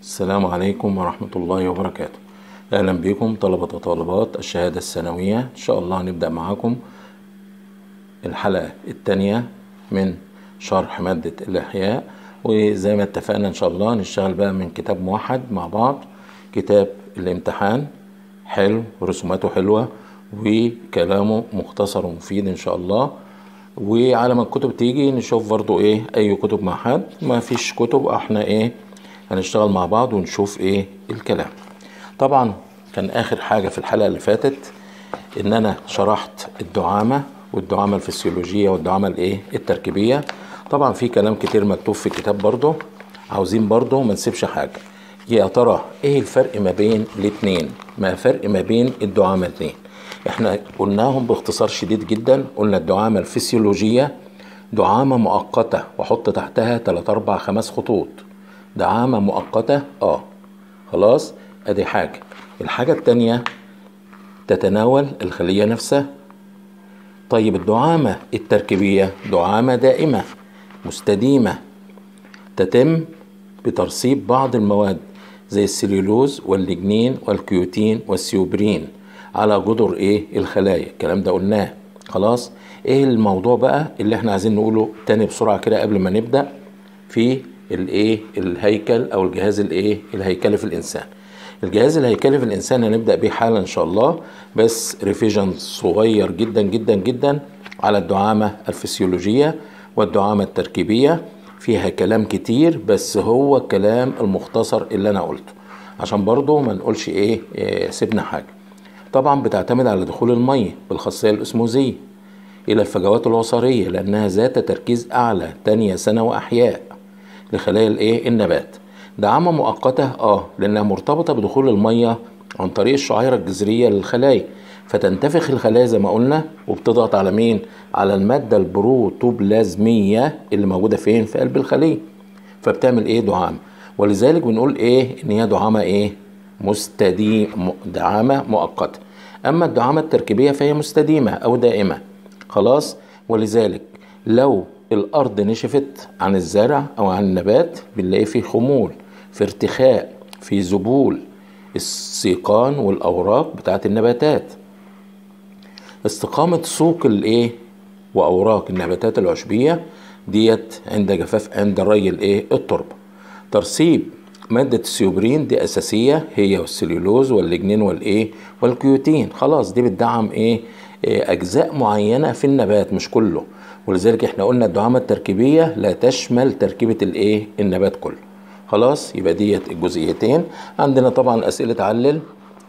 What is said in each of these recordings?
السلام عليكم ورحمة الله وبركاته. أهلا بكم طلبة وطالبات الشهادة الثانوية. إن شاء الله هنبدأ معاكم الحلقة الثانية من شرح مادة الإحياء، وزي ما اتفقنا إن شاء الله نشتغل بقى من كتاب موحد مع بعض. كتاب الامتحان حلو ورسوماته حلوة وكلامه مختصر ومفيد إن شاء الله. وعلى ما الكتب تيجي نشوف برضو أي كتب مع حد، ما فيش كتب احنا هنشتغل مع بعض ونشوف الكلام. طبعا كان اخر حاجة في الحلقة اللي فاتت ان انا شرحت الدعامة والدعامة الفسيولوجية والدعامة التركيبية. طبعا في كلام كتير مكتوب في الكتاب برضو، عاوزين برضو ما نسيبش حاجة. يا ترى ايه الفرق ما بين الاتنين؟ ما فرق ما بين الدعامة الاتنين؟ احنا قلناهم باختصار شديد جدا. قلنا الدعامة الفسيولوجية دعامة مؤقتة وحط تحتها 3 4 5 خطوط. دعامة مؤقتة خلاص، ادي حاجة. الحاجة التانية تتناول الخلية نفسها. طيب الدعامة التركيبية دعامة دائمة مستديمة، تتم بترسيب بعض المواد زي السليولوز والليجنين والكيوتين والسيوبرين على جذور الخلايا. الكلام ده قلناه خلاص. ايه الموضوع بقى اللي احنا عايزين نقوله تاني بسرعة كده قبل ما نبدأ في الهيكل او الجهاز الهيكلي في الانسان؟ الجهاز الهيكلي في الانسان هنبدأ بيه حالا ان شاء الله، بس ريفيجن صغير جدا جدا جدا على الدعامة الفسيولوجية والدعامة التركيبية. فيها كلام كتير بس هو الكلام المختصر اللي انا قلته عشان برضو ما نقولش سيبنا حاجة. طبعا بتعتمد على دخول المية بالخاصية الاسموزية الى الفجوات الوصرية لانها ذات تركيز اعلى تانية ثانوي احياء لخلايا النبات. دعامة مؤقتة لانها مرتبطة بدخول المية عن طريق الشعيرة الجذرية للخلايا، فتنتفخ الخلايا زي ما قلنا وبتضغط على مين؟ على المادة البروتوبلازمية اللي موجودة فين؟ في قلب الخلية، فبتعمل دعامة. ولذلك بنقول ان هي دعامة دعامة مؤقتة. اما الدعامة التركيبية فهي مستديمة او دائمة خلاص. ولذلك لو الارض نشفت عن الزرع او عن النبات بنلاقي فيه خمول، في ارتخاء، في ذبول السيقان والاوراق بتاعت النباتات. استقامة سوق واوراق النباتات العشبية ديت عند جفاف، عند ري التربة. ترسيب مادة السيوبرين دي اساسية، هي والسليولوز والليجنين والكيوتين. خلاص دي بتدعم اجزاء معينة في النبات مش كله. ولذلك احنا قلنا الدعامة التركيبية لا تشمل تركيبة النبات كله. خلاص يبقى ديت الجزئيتين. عندنا طبعا اسئلة علل.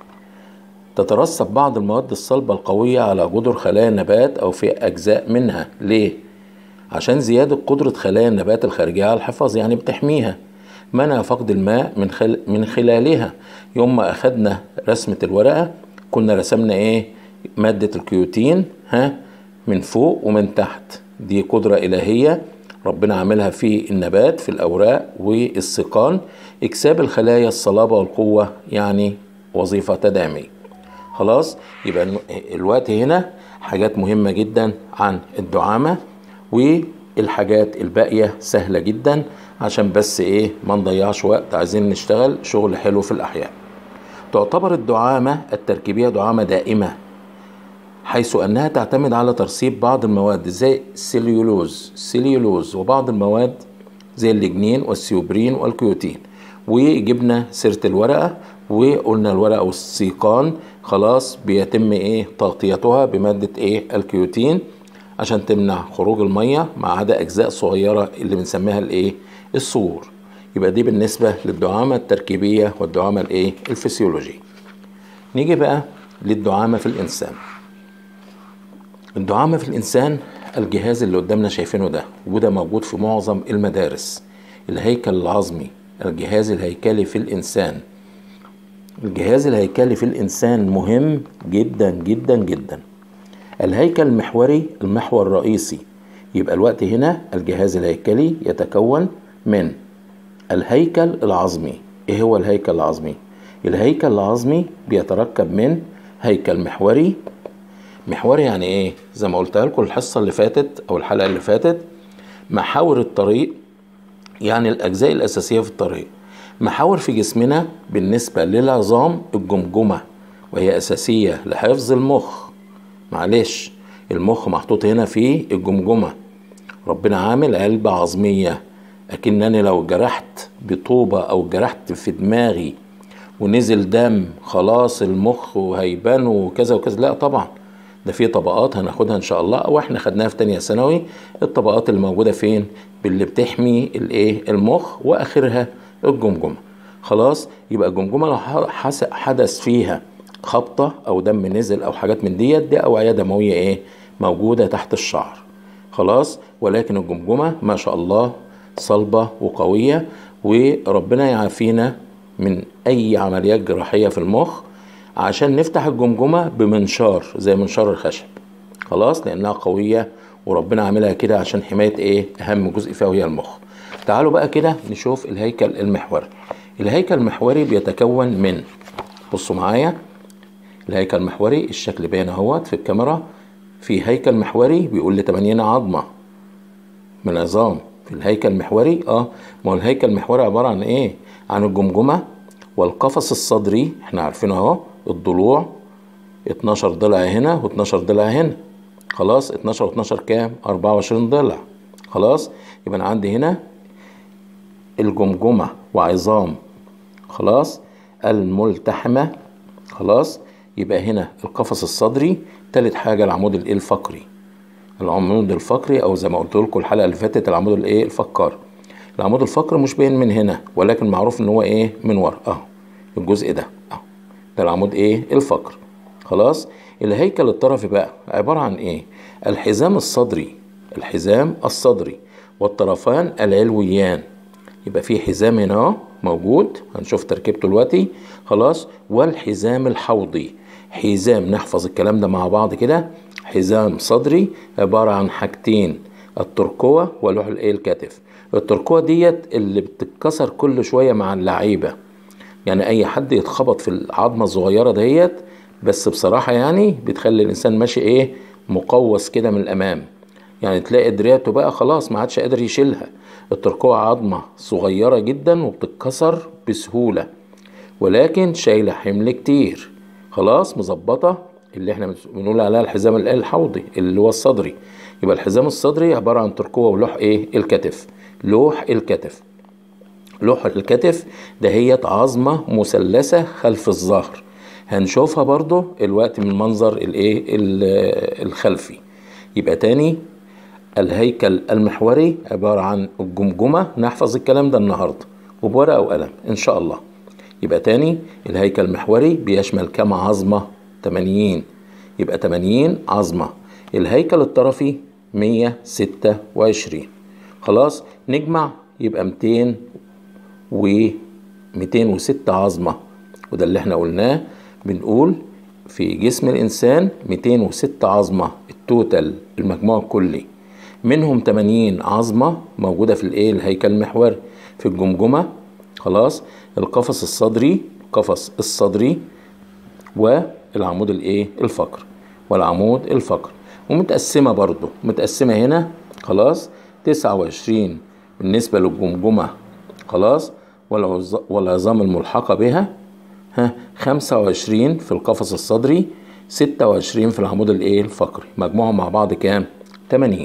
تترسب بعض المواد الصلبة القوية على جذور خلايا النبات او في اجزاء منها. ليه؟ عشان زيادة قدرة خلايا النبات الخارجية على الحفاظ، يعني بتحميها، منع فقد الماء من خلالها. يوم ما اخدنا رسمة الورقة كنا رسمنا مادة الكيوتين من فوق ومن تحت. دي قدرة إلهية ربنا عاملها في النبات في الأوراق والسيقان، إكساب الخلايا الصلابة والقوة، يعني وظيفة تدعيمية. خلاص يبقى الوقت هنا حاجات مهمة جدا عن الدعامة، والحاجات الباقية سهلة جدا عشان بس ما نضيعش وقت، عايزين نشتغل شغل حلو في الأحياء. تعتبر الدعامة التركيبية دعامة دائمة حيث أنها تعتمد على ترسيب بعض المواد زي السليولوز وبعض المواد زي الليجنين والسيوبرين والكيوتين. وجبنا سيرة الورقة وقلنا الورقة والسيقان خلاص بيتم تغطيتها بمادة الكيوتين عشان تمنع خروج المية ما عدا أجزاء صغيرة اللي بنسميها الصور. يبقى دي بالنسبة للدعامة التركيبية والدعامة الفسيولوجية. نيجي بقى للدعامة في الإنسان. الدعامة في الإنسان الجهاز اللي قدامنا شايفينه ده، وده موجود في معظم المدارس. الهيكل العظمي، الجهاز الهيكلي في الإنسان. الجهاز الهيكلي في الإنسان مهم جدا جدا جدا. الهيكل المحوري المحور الرئيسي. يبقى الوقت هنا الجهاز الهيكلي يتكون من الهيكل العظمي. ايه هو الهيكل العظمي؟ الهيكل العظمي بيتركب من هيكل محوري. محوري يعني زي ما قلتها لكم الحصة اللي فاتت او الحلقة اللي فاتت، محاور الطريق يعني الاجزاء الاساسية في الطريق. محاور في جسمنا بالنسبة للعظام الجمجمة، وهي أساسية لحفظ المخ. معلش، المخ محطوط هنا في الجمجمة. ربنا عامل علبة عظمية، أكنني لو جرحت بطوبة أو جرحت في دماغي ونزل دم خلاص المخ وهيبان وكذا وكذا. لا طبعا، ده في طبقات هناخدها ان شاء الله، او احنا خدناها في تانية ثانوي. الطبقات اللي موجودة فين؟ باللي بتحمي الايه؟ المخ، واخرها الجمجمة. خلاص، يبقى الجمجمة لو حدث فيها خبطة او دم نزل او حاجات من دي اوعية دموية ايه؟ موجودة تحت الشعر. خلاص، ولكن الجمجمة ما شاء الله صلبة وقوية، وربنا يعافينا من اي عمليات جراحية في المخ عشان نفتح الجمجمة بمنشار زي منشار الخشب. خلاص، لانها قوية وربنا عاملها كده عشان حماية ايه؟ اهم جزء فيها وهي المخ. تعالوا بقى كده نشوف الهيكل المحوري. الهيكل المحوري بيتكون من، بصوا معايا، الهيكل المحوري الشكل باين اهوت في الكاميرا. في هيكل محوري بيقول لي 80 عظمة من العظام في الهيكل المحوري. ما هو الهيكل المحوري عبارة عن ايه؟ عن الجمجمة والقفص الصدري، احنا عارفينه اهو، الضلوع 12 ضلع هنا و12 ضلع هنا. خلاص، 12 و12 كام؟ 24 ضلع. خلاص، يبقى انا عندي هنا الجمجمة وعظام خلاص الملتحمة. خلاص، يبقى هنا القفص الصدري. تالت حاجة العمود الايه؟ الفقري. العمود الفقري، او زي ما قلت لكم الحلقة اللي فاتت، العمود الايه؟ الفقري. العمود الفقري مش باين من هنا، ولكن معروف ان هو ايه؟ من ورا اهو، الجزء ده اهو، ده العمود ايه؟ الفقري. خلاص، الهيكل الطرفي بقى عبارة عن ايه؟ الحزام الصدري. الحزام الصدري والطرفان العلويان. يبقى في حزام هنا اهو موجود، هنشوف تركيبته دلوقتي. خلاص، والحزام الحوضي. حزام، نحفظ الكلام ده مع بعض كده. حزام صدري عبارة عن حاجتين، الترقوة ولوح الايه؟ الكتف. الترقوة ديت اللي بتتكسر كل شوية مع اللعيبة، يعني اي حد يتخبط في العظمة الصغيرة ديت، بس بصراحة يعني بتخلي الانسان ماشي ايه؟ مقوس كده من الامام، يعني تلاقي دراعته بقى خلاص ما عادش قادر يشيلها. الترقوة عظمة صغيرة جدا وبتتكسر بسهولة، ولكن شايلة حمل كتير. خلاص، مظبطة، اللي احنا بنقول عليها الحزام الحوضي اللي هو الصدري. يبقى الحزام الصدري عبارة عن ترقوة ولوح ايه؟ الكتف. لوح الكتف. لوح الكتف دهيت عظمة مثلثة خلف الظهر، هنشوفها برضو الوقت من منظر الايه؟ الخلفي. يبقى تاني، الهيكل المحوري عبارة عن الجمجمة، نحفظ الكلام ده النهاردة وبورقة وقلم ان شاء الله. يبقى تاني، الهيكل المحوري بيشمل كام عظمة؟ 80. يبقى 80 عظمة. الهيكل الطرفي 126. خلاص، نجمع يبقى 206 عظمة، وده اللي احنا قلناه. بنقول في جسم الإنسان 206 عظمة التوتال، المجموع الكلي، منهم 80 عظمة موجودة في الايه؟ الهيكل المحوري، في الجمجمة. خلاص، القفص الصدري، القفص الصدري، والعمود الايه؟ الفقري، والعمود الفقري. ومتقسمة برضو، متقسمة هنا خلاص 29 بالنسبة للجمجمة. خلاص، والعظام الملحقة بها 25 في القفص الصدري، 26 في العمود الايه؟ الفقري. مجموعهم مع بعض كام؟ 80.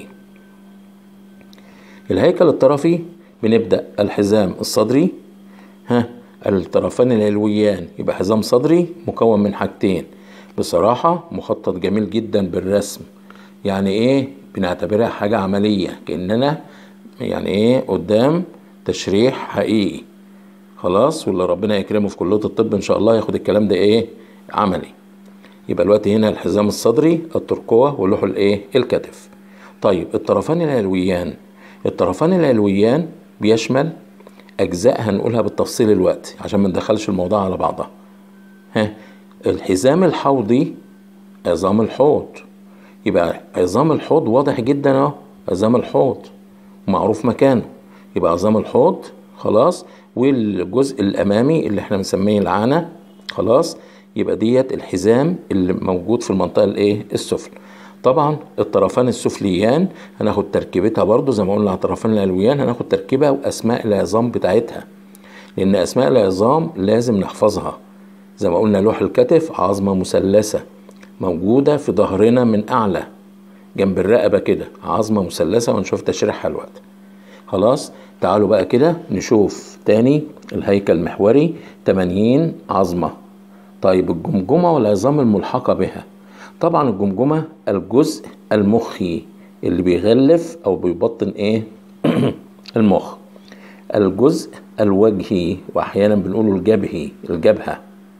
الهيكل الطرفي بنبدأ الحزام الصدري، الطرفان العلويان. يبقى حزام صدري مكون من حاجتين، بصراحة مخطط جميل جدا بالرسم، يعني ايه؟ بنعتبرها حاجة عملية، كأننا يعني ايه؟ قدام تشريح حقيقي. خلاص، واللي ربنا يكرمه في كلية الطب ان شاء الله ياخد الكلام ده ايه؟ عملي. يبقى الوقت هنا الحزام الصدري، الترقوة، ولوح الايه؟ الكتف. طيب، الطرفان العلويان. الطرفان العلويان بيشمل اجزاء هنقولها بالتفصيل الوقت عشان ما ندخلش الموضوع على بعضها. الحزام الحوضي، عظام الحوض. يبقى عظام الحوض واضح جدا اهو، عظام الحوض معروف مكانه. يبقى عظام الحوض. خلاص، والجزء الامامي اللي احنا بنسميه العانة. خلاص، يبقى ديت الحزام اللي موجود في المنطقة الايه؟ السفلى. طبعا الطرفان السفليان هناخد تركيبتها برضو زي ما قلنا على الطرفان العلويان، هناخد تركيبها واسماء العظام بتاعتها، لأن أسماء العظام لازم نحفظها. زي ما قلنا لوح الكتف عظمة مثلثة موجودة في ظهرنا من أعلى جنب الرقبة كده، عظمة مثلثة، ونشوف تشريحها الوقت. خلاص، تعالوا بقى كده نشوف تاني الهيكل المحوري 80 عظمة. طيب الجمجمة والعظام الملحقة بها. طبعا الجمجمة الجزء المخي اللي بيغلف أو بيبطن إيه المخ. الجزء الوجهي، وأحيانا بنقوله الجبهي، الجبهة.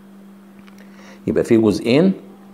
يبقى في جزئين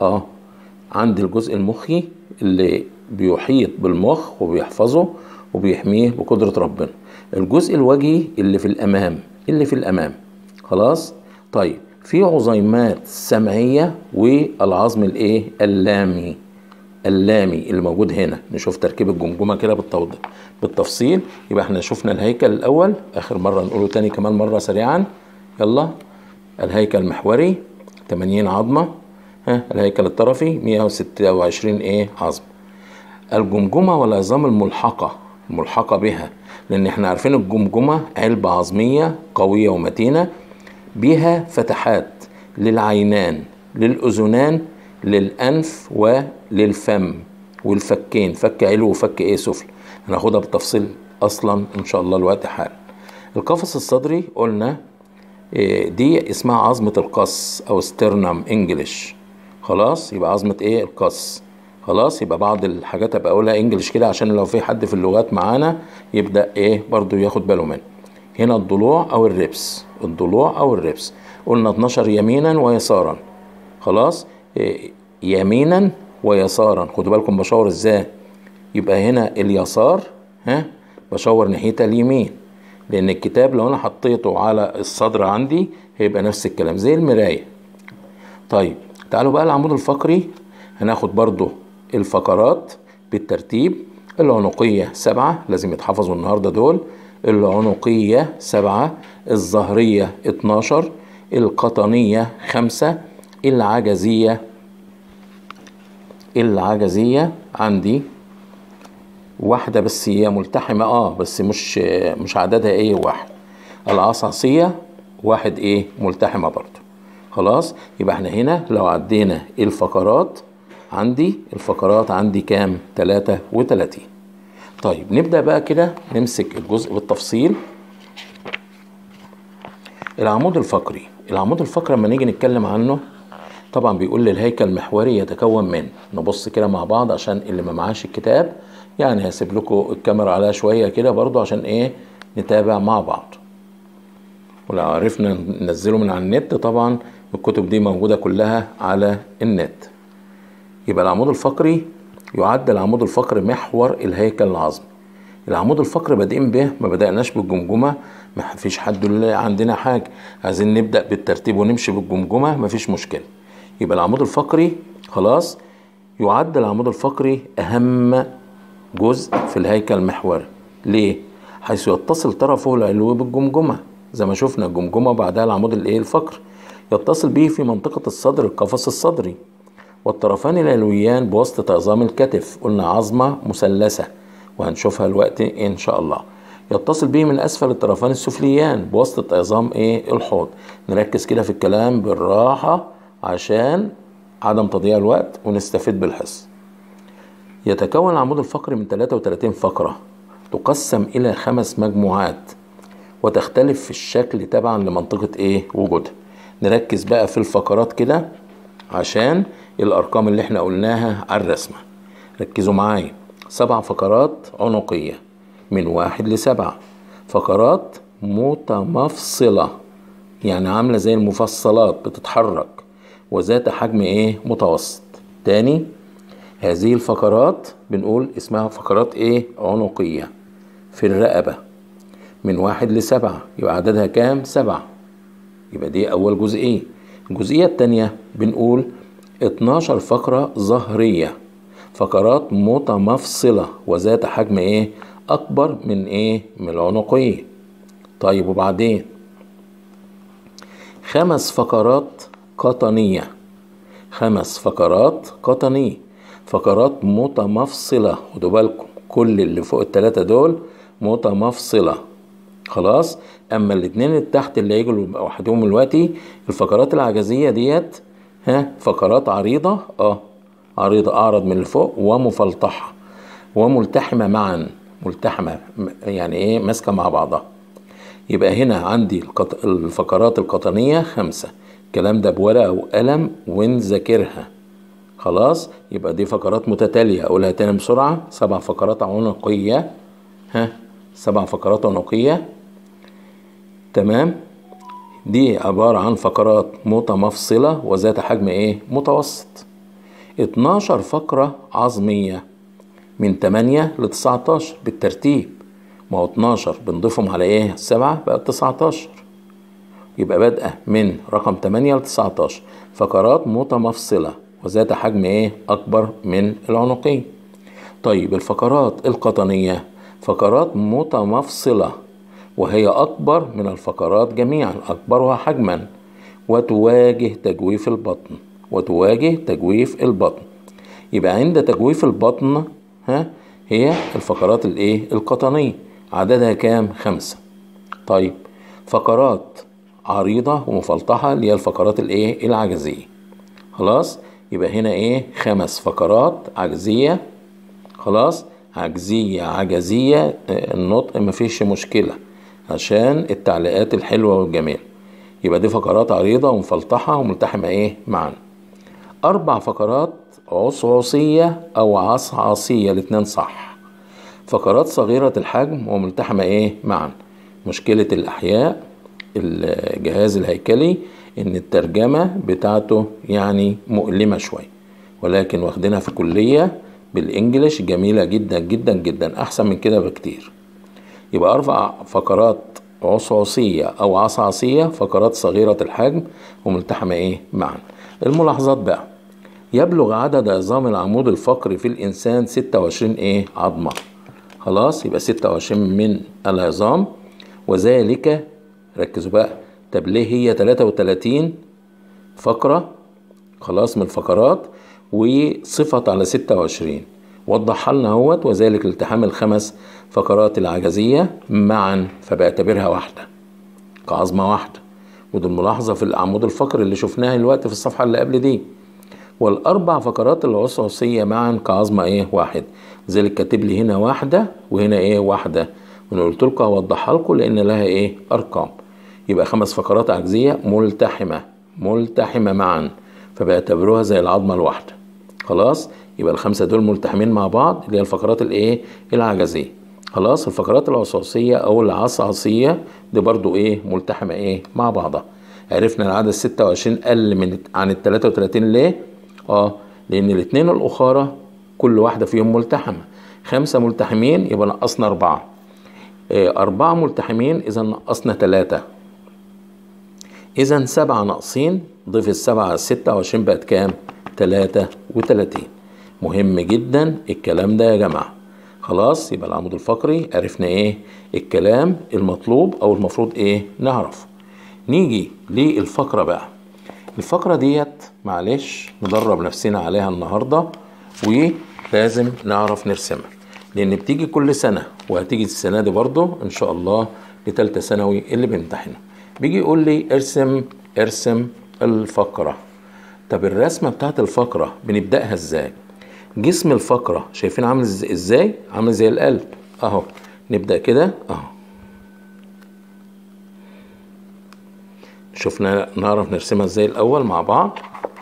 عند الجزء المخي اللي بيحيط بالمخ وبيحفظه وبيحميه بقدرة ربنا. الجزء الوجهي اللي في الأمام. خلاص. طيب في عظيمات سمعية والعظم الايه اللامي اللي موجود هنا. نشوف تركيب الجمجمة كده بالتفصيل. يبقى احنا شفنا الهيكل الأول آخر مرة، نقوله تاني كمان مرة سريعا. يلا. الهيكل المحوري 80 عظمة، الهيكل الطرفي 126 عظم. الجمجمة والعظام الملحقة بها، لأن احنا عارفين الجمجمة علبة عظمية قوية ومتينة بها فتحات للعينان، للأذنان، للأنف وللفم والفكين، فك علو وفك سفل. هناخدها بالتفصيل أصلا إن شاء الله الوقت حال. القفص الصدري قلنا دي اسمها عظمة القص أو سترنم انجلش. خلاص، يبقى عظمة القص. خلاص، يبقى بعض الحاجات ابقى اقولها انجلش كده عشان لو في حد في اللغات معانا يبدأ برضو ياخد باله منه. هنا الضلوع او الربس قلنا 12 يمينا ويسارا. خلاص، يمينا ويسارا. خدوا بالكم بشاور ازاي. يبقى هنا اليسار بشاور ناحية اليمين، لان الكتاب لو انا حطيته على الصدر عندي هيبقى نفس الكلام زي المراية. طيب تعالوا بقى العمود الفقري. هناخد برضو الفقرات بالترتيب. العنقية 7 لازم يتحفظوا النهاردة دول. العنقية 7، الظهرية 12، القطنية 5، العجزية عندي واحدة بس، هي ملتحمة بس مش عددها 1. العصاصية 1 ملتحمة برضو. خلاص، يبقى احنا هنا لو عدينا الفقرات عندي كام؟ 33. طيب نبدأ بقى كده نمسك الجزء بالتفصيل. العمود الفقري لما نيجي نتكلم عنه طبعا بيقول لي الهيكل المحوري يتكون من، نبص كده مع بعض عشان اللي ما معاش الكتاب، يعني هسيب لكم الكاميرا عليها شوية كده برضو عشان نتابع مع بعض. ولو عرفنا ننزله من على النت، طبعا الكتب دي موجودة كلها على النت. يبقى العمود الفقري يعد العمود الفقري محور الهيكل العظمي. العمود الفقري بادئين به، ما بدأناش بالجمجمة، ما فيش حد عندنا حاجة، عايزين نبدأ بالترتيب ونمشي بالجمجمة، ما فيش مشكلة. يبقى العمود الفقري خلاص يعد العمود الفقري أهم جزء في الهيكل المحوري. ليه؟ حيث يتصل طرفه العلوي بالجمجمة، زي ما شفنا الجمجمة بعدها العمود الفقري، يتصل به في منطقة الصدر القفص الصدري، والطرفان العلويان بواسطة عظام الكتف، قلنا عظمة مثلثة وهنشوفها الوقت إن شاء الله. يتصل به من أسفل الطرفان السفليان بواسطة عظام الحوض. نركز كده في الكلام بالراحة عشان عدم تضييع الوقت ونستفيد بالحس. يتكون العمود الفقري من 33 فقرة تقسم إلى 5 مجموعات، وتختلف في الشكل تبعا لمنطقة وجودها. نركز بقى في الفقرات كده عشان الأرقام اللي احنا قلناها على الرسمة. ركزوا معايا. 7 فقرات عنقية من 1 ل7، فقرات متمفصلة يعني عاملة زي المفصلات بتتحرك، وذات حجم متوسط. تاني، هذه الفقرات بنقول اسمها فقرات عنقية في الرقبة من 1 ل7، يبقى عددها كام؟ 7. يبقى دي أول جزئية. الجزئية التانية بنقول 12 فقرة ظهرية، فقرات متمفصلة وذات حجم أكبر من من العنقية. طيب وبعدين 5 فقرات قطنية، 5 فقرات قطنية، فقرات متمفصلة. خدوا بالكم كل اللي فوق ال3 دول متمفصلة. خلاص. اما الاتنين اللي تحت اللي هيجوا لوحدهم دلوقتي، الفقرات العجزية ديت فقرات عريضة، عريضة اعرض من اللي فوق، ومفلطحة وملتحمة معا. ملتحمة يعني ايه؟ ماسكة مع بعضها. يبقى هنا عندي الفقرات القطنية 5. الكلام ده بورقة وقلم ونذاكرها. خلاص. يبقى دي فقرات متتالية، اقولها تاني بسرعة. 7 فقرات عنقية. 7 فقرات عنقية. تمام. دي عبارة عن فقرات متمفصلة وذات حجم ايه؟ متوسط. 12 فقرة عظمية من 8 ل 19 بالترتيب. ما هو 12 بنضيفهم على ايه؟ 7 بقى 19. يبقى بادئة من رقم 8 ل 19 فقرات متمفصلة وذات حجم ايه؟ اكبر من العنقية. طيب الفقرات القطنية فقرات متمفصلة وهي اكبر من الفقرات جميعا، اكبرها حجما، وتواجه تجويف البطن. وتواجه تجويف البطن. يبقى عند تجويف البطن هي الفقرات الايه؟ القطنية. عددها كام؟ 5. طيب فقرات عريضة ومفلطحة اللي هي الفقرات الايه؟ العجزية. خلاص. يبقى هنا ايه؟ 5 فقرات عجزية. خلاص. عجزية عجزية، النطق مفيش مشكلة عشان التعليقات الحلوة والجميلة. يبقى دي فقرات عريضة ومفلطحة وملتحمة ايه؟ معا. 4 فقرات عصعصية او عصعصية، الاتنين صح. فقرات صغيرة الحجم وملتحمة ايه؟ معا. مشكلة الأحياء الجهاز الهيكلي ان الترجمة بتاعته يعني مؤلمة شوية، ولكن واخدينها في كلية بالانجليش جميلة جدا جدا جدا، احسن من كده بكتير. يبقى 4 فقرات عصعصية او عصعصية، فقرات صغيرة الحجم وملتحمة ايه؟ معا. الملاحظات بقى: يبلغ عدد عظام العمود الفقري في الانسان 26 ايه؟ عظمة. خلاص. يبقى 26 من العظام، وذلك ركزوا بقى. طب ليه هي 33 فقرة؟ خلاص من الفقرات وصفت على 26. وضحها لنا اهوت. وذلك التحام ال5 فقرات العجزية معا، فبعتبرها واحدة كعظمة واحدة. ودي الملاحظة في العمود الفقري اللي شفناها دلوقتي في الصفحة اللي قبل دي. والأربع فقرات العصعصية معا كعظمة ايه؟ واحد. ذلك كاتب لي هنا واحدة وهنا ايه؟ واحدة. وانا قلت لكم هوضحها لكم لان لها ايه؟ ارقام. يبقى 5 فقرات عجزية ملتحمة معا، فبيعتبروها زي العظمة الواحدة. خلاص. يبقى ال5 دول ملتحمين مع بعض اللي هي الفقرات الايه؟ العجزية. خلاص. الفقرات العصعصية او العصعصية دي برضو ايه؟ ملتحمة ايه؟ مع بعضها. عرفنا العدد 26 قل عن ال 33 ليه؟ لان الاثنين الاخرى كل واحدة فيهم ملتحمة. 5 ملتحمين يبقى نقصنا 4. 4 ملتحمين اذا نقصنا 3. اذا 7 ناقصين، ضيف ال7 على 26 بقت كام؟ 33. مهم جدا الكلام ده يا جماعة. خلاص. يبقى العمود الفقري عرفنا ايه الكلام المطلوب او المفروض ايه نعرف. نيجي للفقرة بقى. الفقرة ديت معلش ندرب نفسنا عليها النهاردة، ولازم نعرف نرسمها لان بتيجي كل سنة، وهتيجي السنة دي برضو ان شاء الله لتالتة ثانوي اللي بيمتحنوا. بيجي يقول لي ارسم الفقرة. طب الرسمة بتاعت الفقرة بنبدأها ازاي؟ جسم الفقرة شايفين عامل ازاي؟ عامل زي القلب اهو. نبدأ كده اهو. شفنا نعرف نرسمها ازاي الاول مع بعض.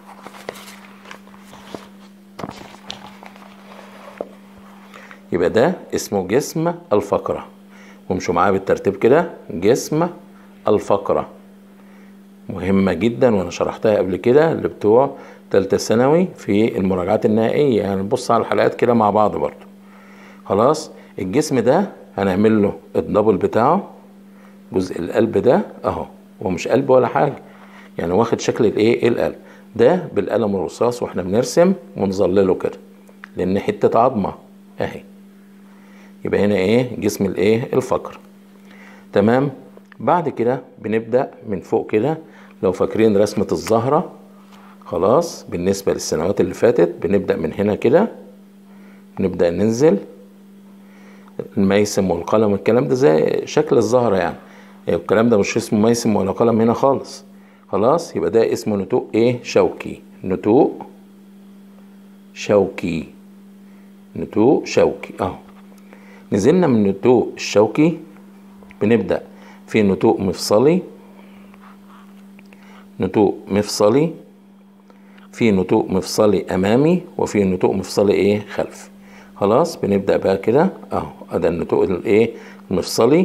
يبقى ده اسمه جسم الفقرة، وامشوا معايا بالترتيب كده. جسم الفقرة مهمة جدا، وانا شرحتها قبل كده اللي بتوع تالتة ثانوي في المراجعات النهائية، يعني نبص على الحلقات كده مع بعض برضو. خلاص. الجسم ده هنعمل له الدبل بتاعه، جزء القلب ده اهو. هو مش قلب ولا حاجة، يعني واخد شكل الايه؟ القلب ده بالقلم الرصاص واحنا بنرسم ونظلله كده لان حتة عظمة اهي. يبقى هنا ايه؟ جسم الايه؟ الفقر. تمام. بعد كده بنبدأ من فوق كده. لو فاكرين رسمة الزهرة، خلاص بالنسبة للسنوات اللي فاتت بنبدأ من هنا كده، نبدأ ننزل الميسم والقلم والكلام ده زي شكل الزهرة يعني. الكلام ده مش اسمه ميسم ولا قلم هنا خالص. خلاص، يبقى ده اسمه نتوء ايه؟ شوكي. نتوء شوكي. نتوء شوكي اهو. نزلنا من النتوء الشوكي بنبدأ في نتوء مفصلي. نتوء مفصلي، في نتوء مفصلي امامي، وفي نتوء مفصلي ايه؟ خلفي. خلاص، بنبدأ بقى كده اهو. ده النتوء الايه؟ المفصلي.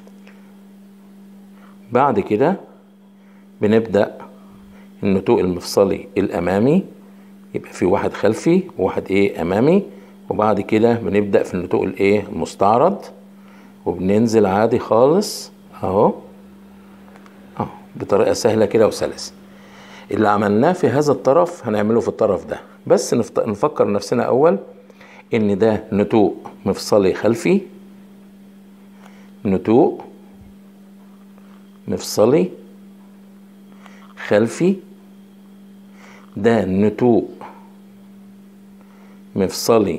بعد كده بنبدأ النتوء المفصلي الامامي، يبقى في واحد خلفي وواحد ايه؟ امامي. وبعد كده بنبدأ في النتوء الايه؟ المستعرض، وبننزل عادي خالص اهو بطريقة سهلة كده وسلسة. اللي عملناه في هذا الطرف هنعمله في الطرف ده، بس نفكر نفسنا اول ان ده نتوء مفصلي خلفي، نتوء مفصلي خلفي، ده نتوء مفصلي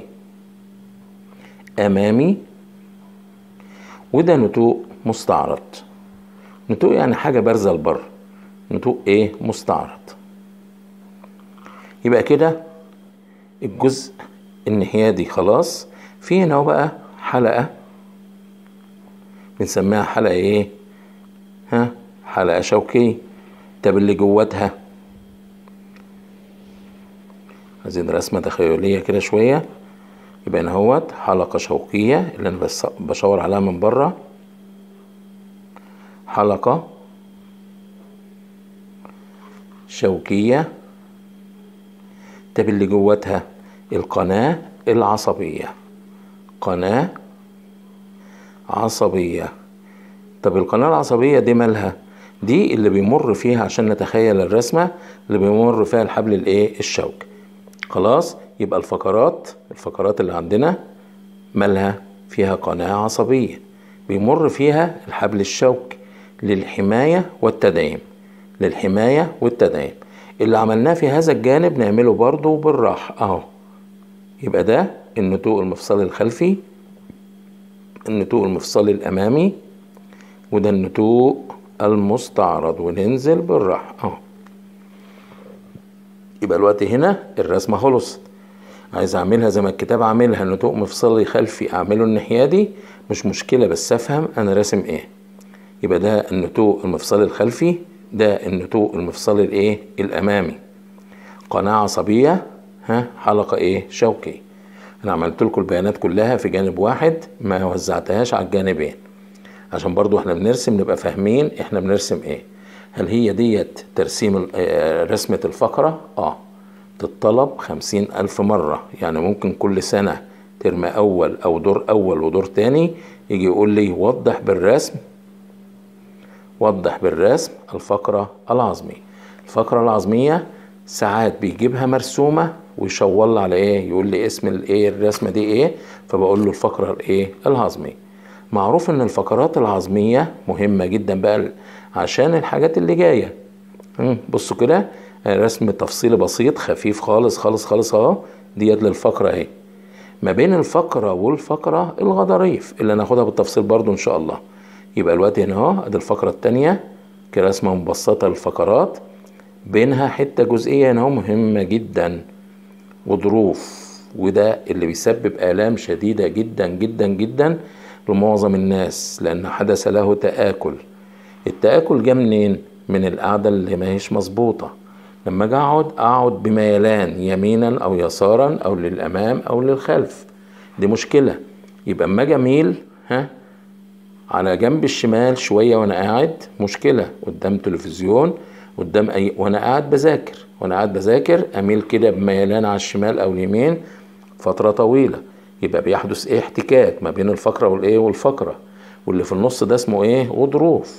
امامي، وده نتوء مستعرض. نتوء يعني حاجة بارزة لبره، نتوء ايه؟ مستعرض. يبقى كده الجزء الناحية خلاص. في هنا بقى حلقة بنسميها حلقة ايه؟ حلقة شوكية. طب اللي جواتها عايزين رسمة تخيلية كده شوية. يبقى هنا اهوت حلقة شوكية اللي انا بس بشاور عليها من بره، حلقة شوكية. طب اللي جواتها القناة العصبية، قناة عصبية. طب القناة العصبية دي مالها؟ دي اللي بيمر فيها، عشان نتخيل الرسمة، اللي بيمر فيها الحبل الايه؟ الشوكي. خلاص، يبقى الفقرات اللي عندنا مالها؟ فيها قناة عصبية بيمر فيها الحبل الشوكي للحماية والتدعيم، للحماية والتدعيم. اللي عملناه في هذا الجانب نعمله برضو بالراحة اهو. يبقى ده النتوء المفصلي الخلفي، النتوء المفصلي الامامي، وده النتوء المستعرض، وننزل بالراحة اهو. يبقى الوقت هنا الرسمة خلصت. عايز اعملها زي ما الكتاب عاملها، نتوء مفصلي خلفي، اعمله الناحية دي مش مشكلة، بس افهم انا راسم ايه. يبقى ده النتوء المفصلي الخلفي، ده النتوء المفصلي الايه؟ الامامي، قناة عصبية، حلقة ايه؟ شوكي. انا عملت لكم البيانات كلها في جانب واحد، ما وزعتهاش على الجانبين، عشان برضو احنا بنرسم نبقى فاهمين احنا بنرسم ايه. هل هي ديت ترسيم رسمة الفقرة؟ تتطلب 50,000 مرة. يعني ممكن كل سنة ترم اول او دور اول ودور تاني يجي يقول لي وضح بالرسم الفقرة العظمية. الفقرة العظمية ساعات بيجيبها مرسومة ويشاور على ايه؟ يقول لي اسم الايه؟ الرسمة دي ايه؟ فبقول له الفقرة الايه؟ العظمية. معروف ان الفقرات العظمية مهمة جدا بقى عشان الحاجات اللي جاية. بصوا كده، رسم تفصيلي بسيط خفيف خالص خالص خالص اهو. ديت للفقرة اهي. ما بين الفقرة والفقرة الغضاريف اللي هناخدها بالتفصيل برضو ان شاء الله. يبقى الوقت هنا اهو ادي الفقرة التانية كرسمة مبسطة للفقرات، بينها حتة جزئية هنا مهمة جدا، غضروف، وده اللي بيسبب آلام شديدة جدا جدا جدا لمعظم الناس، لأن حدث له تآكل. التآكل جه منين؟ من القعدة اللي ما هيش مظبوطة. لما اجي اقعد بميلان يمينا او يسارا او للامام او للخلف، دي مشكلة. يبقى اما اجي اميل على جنب الشمال شوية وانا قاعد، مشكلة. قدام تلفزيون، قدام وانا قاعد بذاكر اميل كده بميلان على الشمال او اليمين فترة طويلة، يبقى بيحدث ايه؟ احتكاك ما بين الفقرة والايه؟ والفقرة. واللي في النص ده اسمه ايه؟ غضروف.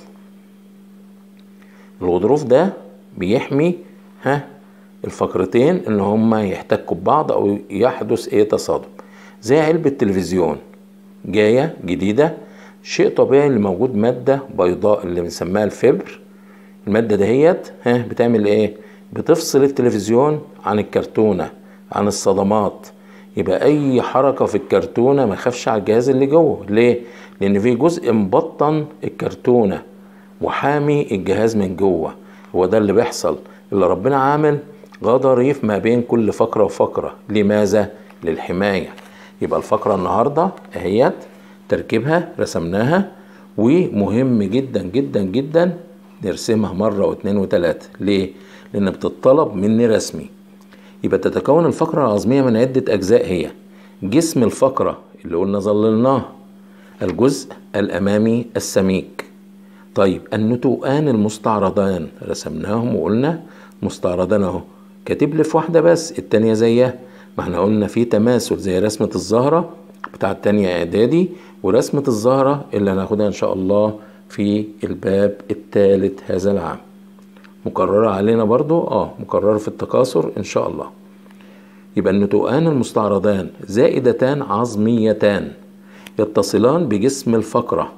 الغضروف ده بيحمي الفقرتين ان هما يحتكوا ببعض او يحدث ايه؟ تصادم. زي علبة تلفزيون جاية جديدة، شيء طبيعي اللي موجود مادة بيضاء اللي بنسميها الفبر. المادة دهيت بتعمل ايه؟ بتفصل التلفزيون عن الكرتونة، عن الصدمات. يبقى اي حركة في الكرتونة ما خافش على الجهاز اللي جوه. ليه؟ لان في جزء مبطن الكرتونة، وحامي الجهاز من جوه. هو ده اللي بيحصل، اللي ربنا عامل غضاريف ما بين كل فقرة وفقرة. لماذا؟ للحماية. يبقى الفقرة النهاردة اهيت تركيبها رسمناها، ومهم جدا جدا جدا نرسمها مرة واثنين وثلاثة. ليه؟ لأن بتطلب مني رسمي. يبقى تتكون الفقرة العظمية من عدة أجزاء، هي جسم الفقرة اللي قلنا ظللناه، الجزء الأمامي السميك. طيب النتوءان المستعرضان رسمناهم وقلنا مستعرضان اهو، كاتب لي في واحدة بس، التانية زيها. ما احنا قلنا في تماثل زي رسمة الزهرة بتاع التانية اعدادي، ورسمة الزهرة اللي هناخدها ان شاء الله في الباب الثالث هذا العام. مكررة علينا برضو مكررة في التكاثر ان شاء الله. يبقى النتوءان المستعرضان زائدتان عظميتان يتصلان بجسم الفقرة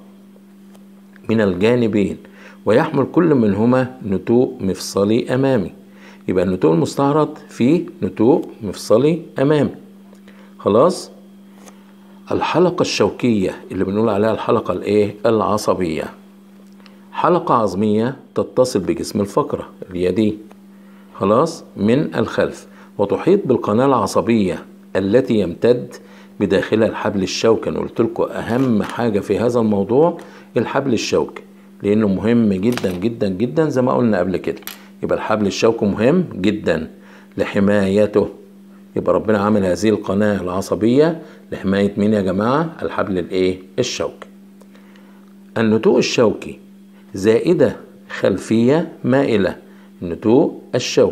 من الجانبين، ويحمل كل منهما نتوء مفصلي أمامي. يبقى النتوء المستعرض فيه نتوء مفصلي أمامي. خلاص. الحلقة الشوكية اللي بنقول عليها الحلقة العصبية، حلقة عظمية تتصل بجسم الفقرة اللي هي دي، خلاص، من الخلف، وتحيط بالقناة العصبية التي يمتد بداخلها الحبل الشوكي. أنا قلت لكم أهم حاجة في هذا الموضوع الحبل الشوكي، لأنه مهم جدا جدا جدا زي ما قلنا قبل كده. يبقى الحبل الشوكي مهم جدا لحمايته. يبقى ربنا عامل هذه القناة العصبية لحماية مين يا جماعة؟ الحبل الشوكي. النتوء الشوكي زائدة خلفية مائلة. النتوء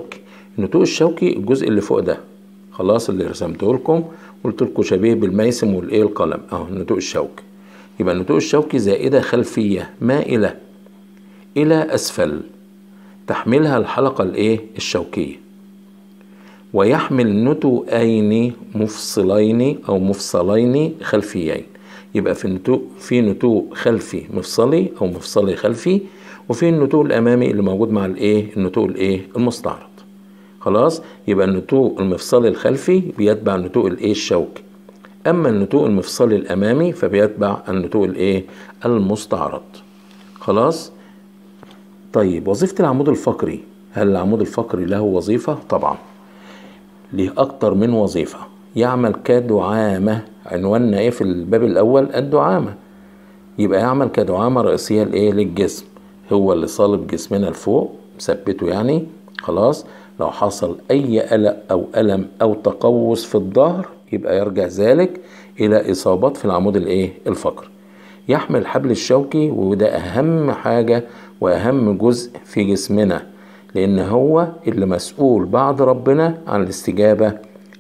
الشوكي الجزء اللي فوق ده، خلاص، اللي رسمته لكم قلت لكم شبيه بالميسم القلم اهو النتوء الشوكي. يبقى النتوء الشوكي زائدة خلفية مائلة إلى أسفل تحملها الحلقة الشوكية، ويحمل نتوءين مفصلين أو مفصلين خلفيين. يبقى في نتوء خلفي مفصلي أو مفصلي خلفي، وفي النتوء الأمامي اللي موجود مع النتوء المستعرض. خلاص. يبقى النتوء المفصلي الخلفي بيتبع النتوء الشوكي، أما النتوء المفصلي الأمامي فبيتبع النتوء المستعرض. خلاص. طيب وظيفة العمود الفقري، هل العمود الفقري له وظيفة؟ طبعا ليه أكتر من وظيفة. يعمل كدعامة، عنواننا في الباب الأول الدعامة. يبقى يعمل كدعامة رئيسية للجسم، هو اللي صالب جسمنا لفوق مثبته يعني. خلاص. لو حصل أي قلق أو ألم أو تقوس في الظهر يبقى يرجع ذلك إلى إصابات في العمود الفقري. يحمل الحبل الشوكي، وده أهم حاجة وأهم جزء في جسمنا، لأن هو اللي مسؤول بعد ربنا عن الاستجابة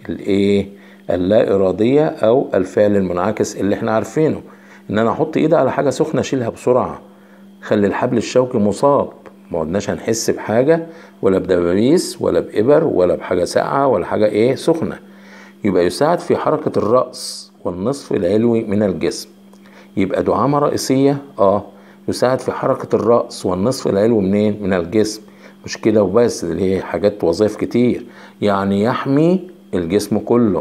اللا إرادية أو الفعل المنعكس اللي احنا عارفينه، إن أنا أحط إيدي على حاجة سخنة أشيلها بسرعة. خلي الحبل الشوكي مصاب، ما قلناش هنحس بحاجة ولا بدبابيس ولا بإبر ولا بحاجة ساقعة ولا حاجة سخنة. يبقى يساعد في حركة الرأس والنصف العلوي من الجسم. يبقى دعامة رئيسية يساعد في حركة الرأس والنصف العلوي من الجسم. مش كده وبس، اللي هي حاجات وظائف كتير، يعني يحمي الجسم كله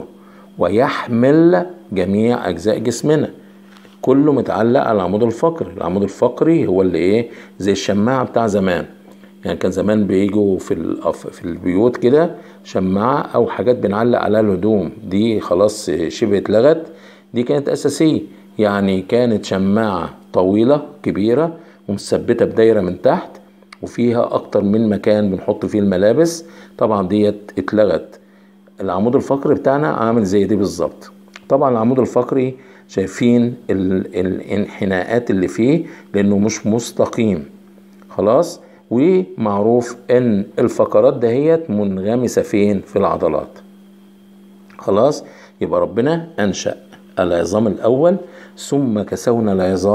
ويحمل جميع أجزاء جسمنا، كله متعلق على العمود الفقري. العمود الفقري هو اللي زي الشماعة بتاع زمان. يعني كان زمان بيجوا في البيوت كده شماعة أو حاجات بنعلق عليها الهدوم، دي خلاص شبه اتلغت. دي كانت أساسية، يعني كانت شماعة طويلة كبيرة ومثبتة بدايرة من تحت، وفيها أكتر من مكان بنحط فيه الملابس. طبعا ديت اتلغت. العمود الفقري بتاعنا عامل زي دي بالظبط. طبعا العمود الفقري شايفين الانحناءات اللي فيه لأنه مش مستقيم. خلاص. ومعروف ان الفقرات دهيت منغمسة فين؟ في العضلات. خلاص. يبقى ربنا أنشأ العظام الأول، ثم كسونا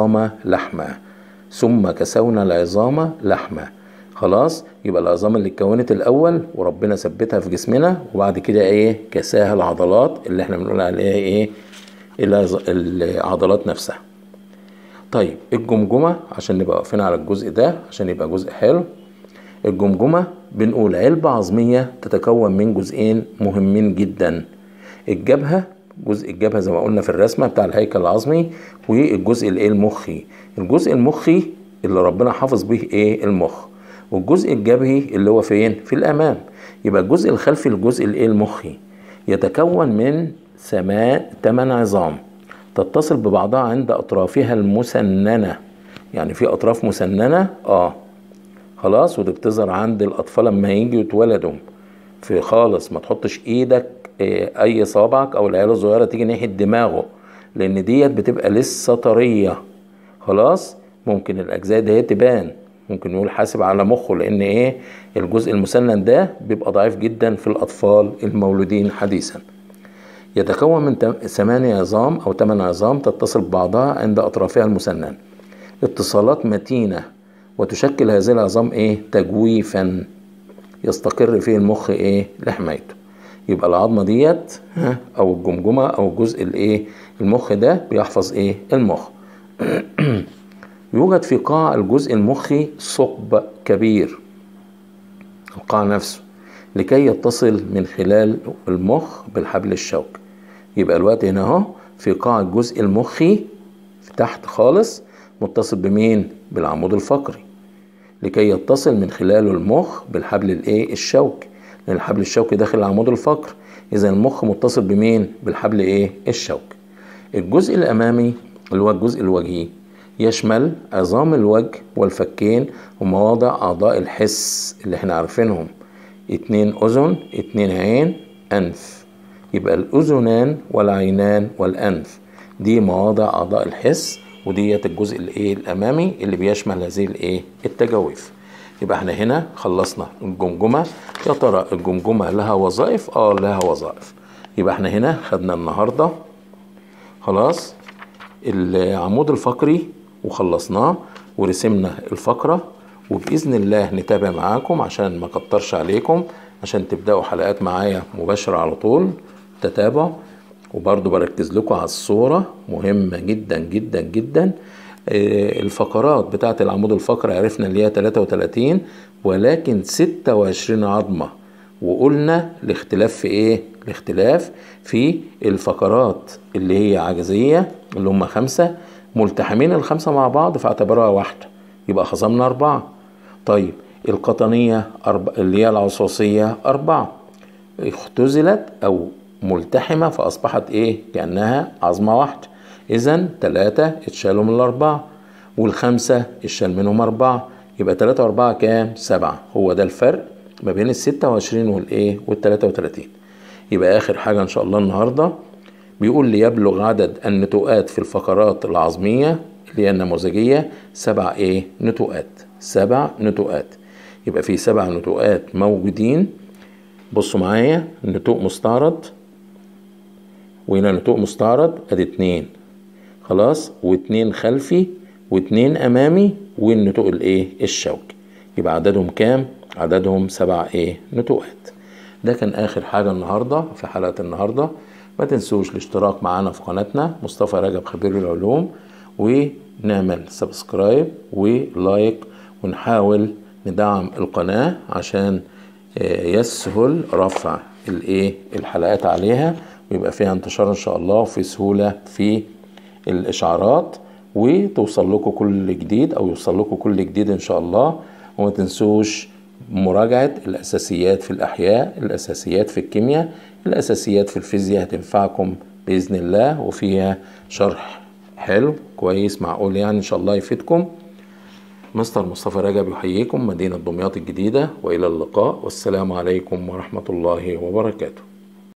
العظام لحما. خلاص. يبقى العظام اللي اتكونت الأول وربنا ثبتها في جسمنا، وبعد كده كساها العضلات اللي احنا بنقول عليها العضلات نفسها. طيب الجمجمة، عشان نبقى واقفين على الجزء ده عشان يبقى جزء حلو. الجمجمة بنقول علبة عظمية تتكون من جزئين مهمين جدا. الجبهة، جزء الجبهة زي ما قلنا في الرسمة بتاع الهيكل العظمي، والجزء المخي. الجزء المخي اللي ربنا حافظ به ايه المخ، والجزء الجبهي اللي هو فين في الامام. يبقى الجزء الخلفي الجزء الايه المخي يتكون من 8 عظام تتصل ببعضها عند اطرافها المسننه. يعني في اطراف مسننه خلاص، ودي بتظهر عند الاطفال لما يجوا يتولدوا في خالص. ما تحطش ايدك اي صابعك او العيال الصغيره تيجي ناحيه دماغه، لان ديت بتبقى لسه طريه خلاص. ممكن الاجزاء دي تبان، ممكن نقول حاسب على مخه، لان ايه الجزء المسنن ده بيبقى ضعيف جدا في الاطفال المولودين حديثا. يتكون من 8 عظام او 8 عظام تتصل ببعضها عند اطرافها المسنن اتصالات متينه، وتشكل هذه العظام ايه تجويفا يستقر فيه المخ ايه لحمايته. يبقى العظمه ديت او الجمجمه او الجزء الايه المخ ده بيحفظ ايه المخ. يوجد في قاع الجزء المخي ثقب كبير، القاع نفسه، لكي يتصل من خلال المخ بالحبل الشوكي. يبقى الوقت هنا اهو في قاع الجزء المخي في تحت خالص متصل بمين؟ بالعمود الفقري، لكي يتصل من خلاله المخ بالحبل الايه الشوكي، لان الحبل الشوكي داخل العمود الفقري. اذا المخ متصل بمين؟ بالحبل ايه الشوكي. الجزء الامامي اللي هو الجزء الوجهي يشمل عظام الوجه والفكين ومواضع اعضاء الحس اللي احنا عارفينهم: 2 اذن، 2 عين، انف. يبقى الاذنان والعينان والانف دي مواضع اعضاء الحس، وديت الجزء الايه الامامي اللي بيشمل هذه الايه التجاويف. يبقى احنا هنا خلصنا الجمجمه. يا ترى الجمجمه لها وظائف؟ لها وظائف. يبقى احنا هنا خدنا النهارده خلاص العمود الفقري وخلصناه ورسمنا الفقره، وباذن الله نتابع معاكم عشان ما اكترش عليكم، عشان تبداوا حلقات معايا مباشره على طول تتابع. وبرضو بركز لكم على الصورة، مهمة جدا جدا جدا. الفقرات بتاعة العمود الفقري عرفنا اللي هي 33، ولكن 26 عظمة. وقلنا الاختلاف في ايه؟ الاختلاف في الفقرات اللي هي عجزية اللي هم 5 ملتحمين، ال5 مع بعض فاعتبروها واحدة، يبقى خصمنا 4. طيب القطنية اللي هي العصاصية 4 اختزلت او ملتحمة فأصبحت إيه؟ كأنها عظمة واحدة. إذن 3 اتشالوا من 4، وال5 اتشال منهم 4، يبقى 3 و4 كام؟ 7. هو ده الفرق ما بين 26 والإيه؟ وال33. يبقى آخر حاجة إن شاء الله النهاردة بيقول لي يبلغ عدد النتوءات في الفقرات العظمية اللي هي النموذجية 7 إيه؟ نتوءات. 7 نتوءات. يبقى في 7 نتوءات موجودين. بصوا معايا، نتوء مستعرض، وهنا نتوء مستعرض ادي 2 خلاص، و2 خلفي و2 امامي، والنتوء الايه الشوكي. يبقى عددهم كام؟ عددهم 7 ايه نتوءات. ده كان اخر حاجة النهاردة في حلقة النهاردة. ما تنسوش الاشتراك معنا في قناتنا مصطفى رجب خبير العلوم، ونعمل سبسكرايب ولايك، ونحاول ندعم القناة عشان يسهل رفع الايه الحلقات عليها، ويبقى فيها انتشار ان شاء الله، وفي سهولة في الاشعارات، وتوصل لكم كل جديد او يوصل لكم كل جديد ان شاء الله. وما تنسوش مراجعة الاساسيات في الاحياء، الاساسيات في الكيمياء، الاساسيات في الفيزياء، هتنفعكم باذن الله، وفيها شرح حلو كويس معقول يعني ان شاء الله يفيدكم. مستر مصطفى رجب يحييكم، مدينة دمياط الجديدة، وإلى اللقاء، والسلام عليكم ورحمة الله وبركاته.